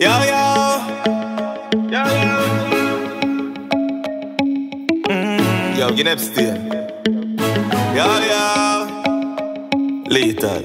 Yo, yo. Yo, yo. Yo, get upstairs. Yo, yo. Lethal.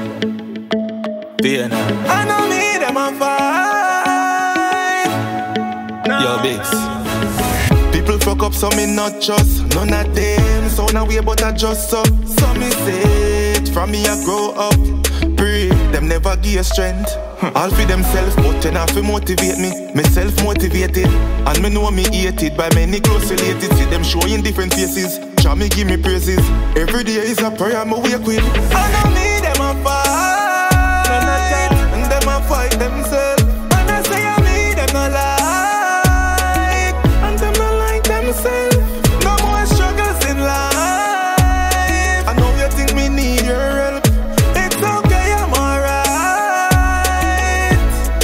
DNA. I know me, them a fight. No. Yo, Biggs. People fuck up, so me not trust none of them. So now we about to adjust up. So me say it, from me I grow up. Pray, them never give you strength. All for themselves, but then have to motivate me. Me self-motivated, and me know me hated by many close related. See them showing different faces, try me give me praises. Every day is a prayer, me wake with. I know me, them a fight, and them a fight themselves. And I say I me, them no like, and them no like themselves. No more struggles in life. I know you think me need your help. It's okay, I'm alright.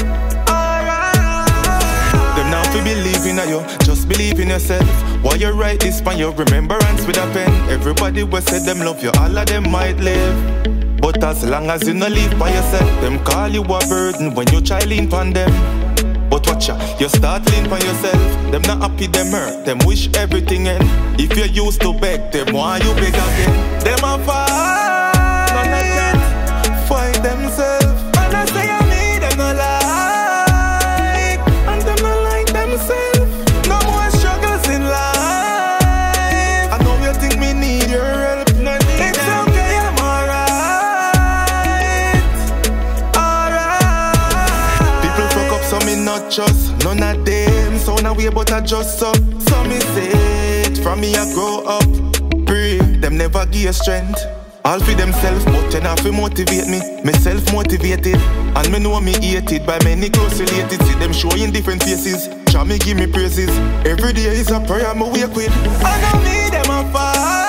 Them now fi believe in you, just believe in yourself. While you write this pan your remembrance with a pen. Everybody will say them love you, all of them might live. But as long as you no live by yourself, them call you a burden when you try lean pon them. But watch ya, you start lean pon yourself. Them not happy, them hurt, them wish everything end. If you used to beg, them why you beg again. Them a fight, fight themselves. And I say I me, them no like, and them no like themselves. No more struggles in life. I know you think me need your help. It's okay, I'm alright. Alright. People fuck up, so me not trust none of them. So now we about to adjust up. So me say it, from me I grow up. Pray, them never give you strength. All for themselves, but then have to motivate me. Me self-motivated, and me know me hated by many close related. See them showing different faces, try me give me praises. Every day is a prayer, me wake with. I know me, them a fight.